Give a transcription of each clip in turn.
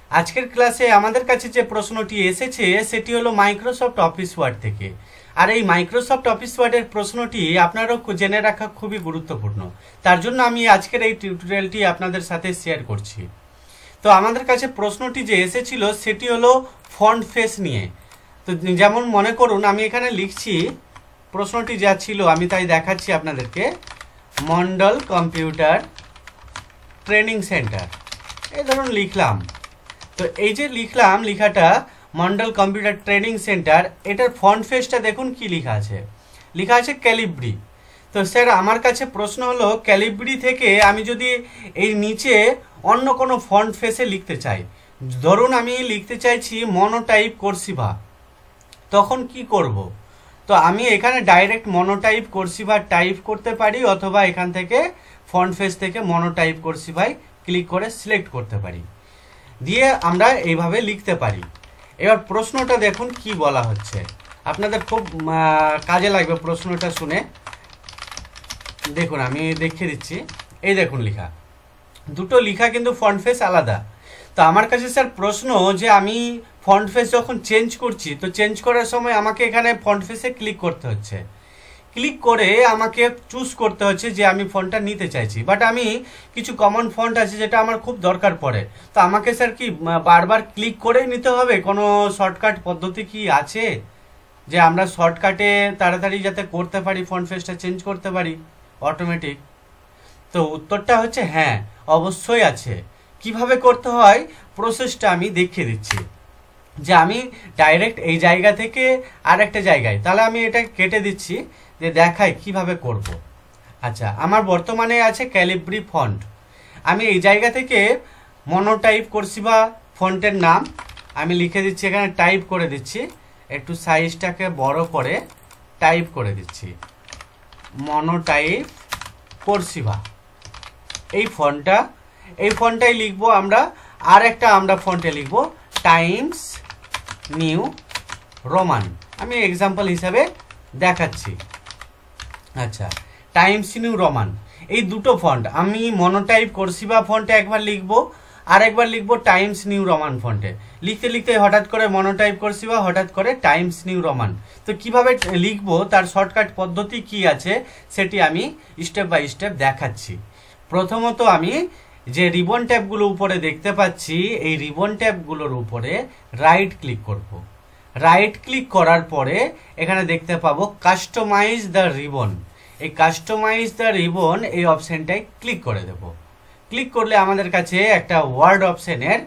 আজকের ক্লাসে আমাদের কাছে যে প্রশ্নটি এসেছে সেটি হলো মাইক্রোসফট অফিস ওয়ার্ড থেকে। আর এই মাইক্রোসফট অফিস ওয়ার্ডের প্রশ্নটি আপনারও জেনে রাখা খুবই গুরুত্বপূর্ণ। তার জন্য আমি আজকের এই টিউটোরিয়ালটি আপনাদের সাথে শেয়ার করছি। তো আমাদের কাছে প্রশ্নটি যে এসেছিল সেটি হলো ফন্ট ফেস নিয়ে। তো যেমন মনে করুন আমি এখানে লিখছি, প্রশ্নটি যা ছিল আমি তাই দেখাচ্ছি আপনাদেরকে। মন্ডল কম্পিউটার ট্রেনিং সেন্টার, এই ধরুন লিখলাম। তো এই যে লিখলাম, লেখাটা মন্ডল কম্পিউটার ট্রেনিং সেন্টার, এটার ফন্ট ফেসটা দেখুন কি লেখা আছে, লেখা আছে ক্যালিব্রি। তো স্যার আমার কাছে প্রশ্ন হলো ক্যালিব্রি থেকে আমি যদি এই নিচে অন্য কোনো ফন্ট ফেসে লিখতে চাই, ধরুন আমি লিখতে চাইছি মনোটাইপ কর্সিভা, তখন কি করব? তো আমি এখানে ডাইরেক্ট মনোটাইপ কর্সিভা টাইপ করতে পারি, অথবা এখান থেকে ফন্ট ফেস থেকে মনোটাইপ কর্সিভায় ক্লিক করে সিলেক্ট করতে পারি, দিয়ে আমরা এইভাবে লিখতে পারি। এবার প্রশ্নটা দেখুন কি বলা হচ্ছে, আপনাদের খুব কাজে লাগবে প্রশ্নটা শুনে। দেখুন আমি দেখিয়ে দিচ্ছি, এই দেখুন লেখা, দুটো লেখা কিন্তু ফন্ট ফেস আলাদা। তো আমার কাছে স্যার প্রশ্ন যে আমি ফন্ট ফেস যখন চেঞ্জ করছি, তো চেঞ্জ করার সময় আমাকে এখানে ফন্ট ফেসে ক্লিক করতে হচ্ছে, ক্লিক করে আমাকে চুজ করতে হচ্ছে যে আমি ফন্টটা নিতে চাইছি। বাট আমি কিছু কমন ফন্ট আছে যেটা আমার খুব দরকার পড়ে, তো আমাকে স্যার কি বারবার ক্লিক করেই নিতে হবে? কোনো শর্টকাট পদ্ধতি কি আছে যে আমরা শর্টকাটে তাড়াতাড়ি যাতে করতে পারি, ফন্ট ফেসটা চেঞ্জ করতে পারি অটোমেটিক? তো উত্তরটা হচ্ছে হ্যাঁ, অবশ্যই আছে। কিভাবে করতে হয় প্রসেসটা আমি দেখিয়ে দিচ্ছি। যে আমি ডাইরেক্ট এই জায়গা থেকে আর একটা জায়গায়, তাহলে আমি এটা কেটে দিচ্ছি, যে দেখাই কিভাবে করব। আচ্ছা, আমার বর্তমানে আছে ক্যালিব্রি ফন্ট, আমি এই জায়গা থেকে মনোটাইপ কর্সিভা ফন্টের নাম আমি লিখে দিচ্ছি, এখানে টাইপ করে দিচ্ছি, একটু সাইজটাকে বড় করে টাইপ করে দিচ্ছি মনোটাইপ কর্সিভা। এই ফন্টটাই লিখবো আমরা। আর একটা আমরা ফন্টে লিখবো টাইমস নিউ রোমান, আমি এক্সাম্পল হিসাবে দেখাচ্ছি। আচ্ছা, টাইমস নিউ রোমান, এই দুটো ফন্ট আমি মনোটাইপ কর্সিভা ফন্টে একবার লিখবো, আর একবার লিখবো টাইমস নিউ রোমান ফন্টে। লিখতে লিখতে হঠাৎ করে মনোটাইপ কর্সিভা, হঠাৎ করে টাইমস নিউ রোমান। তো কিভাবে লিখবো, তার শর্টকাট পদ্ধতি কি আছে সেটি আমি স্টেপ বাই স্টেপ দেখাচ্ছি। প্রথমত আমি যে রিবন ট্যাবগুলো উপরে দেখতে পাচ্ছি, এই রিবন ট্যাবগুলোর উপরে রাইট ক্লিক করব। রাইট ক্লিক করার পরে এখানে দেখতে পাবো কাস্টমাইজ দ্য রিবন। এই কাস্টমাইজ দ্য রিবন এই অপশনটায় ক্লিক করে দেব। ক্লিক করলে আমাদের কাছে একটা ওয়ার্ড অপশনের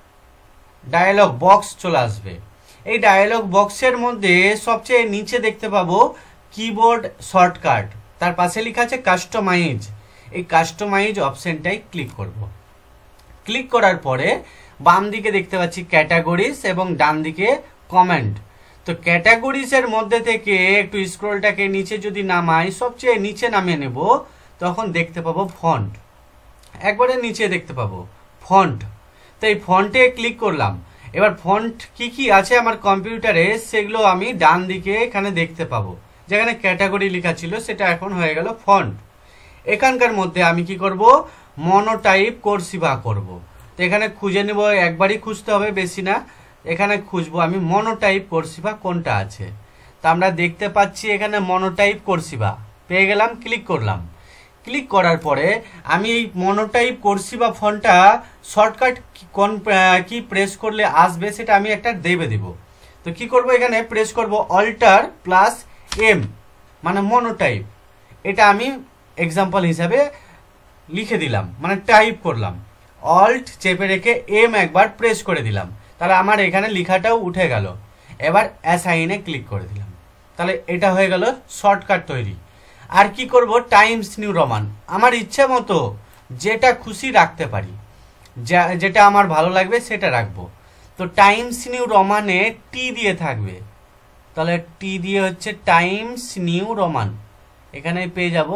ডায়ালগ বক্স চলে আসবে। এই ডায়ালগ বক্সের মধ্যে সবচেয়ে নিচে দেখতে পাবো কিবোর্ড শর্টকাট, তার পাশে লেখা আছে কাস্টমাইজ। এই কাস্টমাইজ অপশনটাই ক্লিক করব। ক্লিক করার পরে বাম দিকে দেখতে পাচ্ছি ক্যাটাগরিজ এবং ডান দিকে কমেন্ট। তো ক্যাটাগরিজের মধ্যে থেকে একটু স্ক্রলটাকে নিচে যদি নামাই, সবচেয়ে নিচে নামিয়ে নেব, তখন দেখতে পাবো ফন্ট। একবারে নিচে দেখতে পাবো ফন্ট। তো এই ফন্টে ক্লিক করলাম। এবার ফন্ট কি কি আছে আমার কম্পিউটারে সেগুলো আমি ডান দিকে এখানে দেখতে পাবো। যেখানে ক্যাটাগরি লেখা ছিল সেটা এখন হয়ে গেল ফন্ট। এখানকার মধ্যে আমি কি করব, মনোটাইপ কর্সিভা করব। তো এখানে খুঁজে নেব, একবারই খুঁজতে হবে, বেশি না। এখানে খুঁজবো আমি মনোটাইপ কর্সিভা কোনটা আছে। তো আমরা দেখতে পাচ্ছি এখানে মনোটাইপ কর্সিভা পেয়ে গেলাম, ক্লিক করলাম। ক্লিক করার পরে আমি এই মনোটাইপ কর্সিভা ফন্টটা শর্টকাট কোন কি প্রেস করলে আসবে সেটা আমি একটা দেব। তো কি করব, এখানে প্রেস করব অল্টার প্লাস এম, মানে মনোটাইপ। এটা আমি এক্সাম্পল হিসাবে লিখে দিলাম, মানে টাইপ করলাম। অল্ট চেপে রেখে এম একবার প্রেস করে দিলাম, তাহলে আমার এখানে লেখাটাও উঠে গেল। এবার অ্যাসাইনে ক্লিক করে দিলাম, তাহলে এটা হয়ে গেল শর্টকাট তৈরি। আর কি করব, টাইমস নিউ রোমান, আমার ইচ্ছে মতো যেটা খুশি রাখতে পারি, যেটা আমার ভালো লাগবে সেটা রাখবো। তো টাইমস নিউ রোমানে টি দিয়ে থাকবে, তাহলে টি দিয়ে হচ্ছে টাইমস নিউ রোমান। এখানে পেয়ে যাব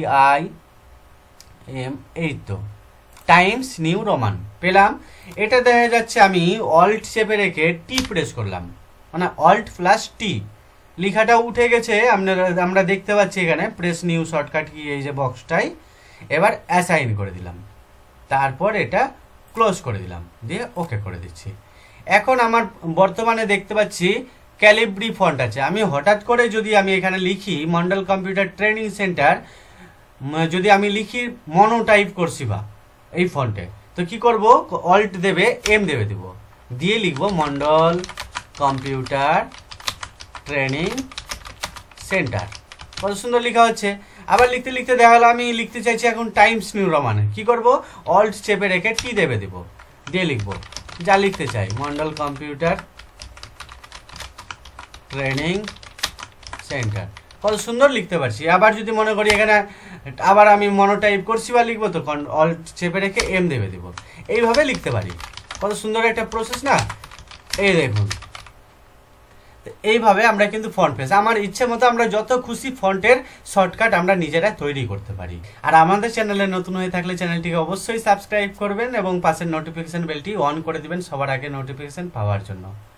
TIM, এই তো টাইমস নিউ রোমান পেলাম। এটা দেখা যাচ্ছে আমি অল্ট চেপে রেখে টি প্রেস করলাম, মানে অল্ট প্লাস টি, লেখাটা উঠে গেছে। আমরা দেখতে পাচ্ছি এখানে প্রেস নিউ শর্টকাট কি এই যে বক্সটাই। এবার অ্যাসাইন করে দিলাম, তারপর এটা ক্লোজ করে দিলাম, দিয়ে ওকে করে দিচ্ছি। এখন আমার বর্তমানে দেখতে পাচ্ছি ক্যালিব্রি ফন্ট আছে। আমি হঠাৎ করে যদি আমি এখানে লিখি মন্ডল কম্পিউটার ট্রেনিং সেন্টার, যদি আমি লিখি মনোটাইপ করছি বা এই ফন্টে, তো কি করব, অল্ট দেবে এম দেব, দিয়ে লিখব মন্ডল কম্পিউটার ট্রেনিং সেন্টার। কত সুন্দর লেখা হচ্ছে। আবার লিখতে লিখতে দেখা গেলো আমি লিখতে চাইছি এখন টাইমস নিউ রোমানে, কি করব, অল্ট চেপে রেখে টি দেব, দিয়ে লিখবো যা লিখতে চাই, মন্ডল কম্পিউটার ট্রেনিং সেন্টার। কত সুন্দর লিখতে পারছি। আবার যদি মনে করি এখানে আবার আমি মনোটাইপ করছি বা লিখবো, তো অল্ট চেপে রেখে এম দেব, এইভাবে লিখতে পারি। কত সুন্দর একটা প্রসেস না, এই দেখুন। এইভাবে আমরা কিন্তু ফন্ট পেজ আমার ইচ্ছে মতো আমরা যত খুশি ফন্টের শর্টকাট আমরা নিজেরা তৈরি করতে পারি। আর আমাদের চ্যানেলে নতুন হয়ে থাকলে চ্যানেলটিকে অবশ্যই সাবস্ক্রাইব করবেন এবং পাশের নোটিফিকেশন বেলটি অন করে দিবেন সবার আগে নোটিফিকেশন পাওয়ার জন্য।